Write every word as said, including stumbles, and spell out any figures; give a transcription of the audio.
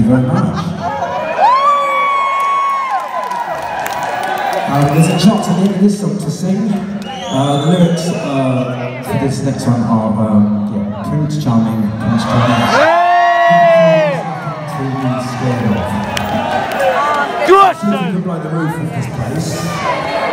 very much. Uh, there's a chance at the end of this song to sing. Uh, the lyrics uh, for this next one are, um, yeah, Prince Charming, Prince Charming. To be scared of. Good! So you can blow the roof of this place.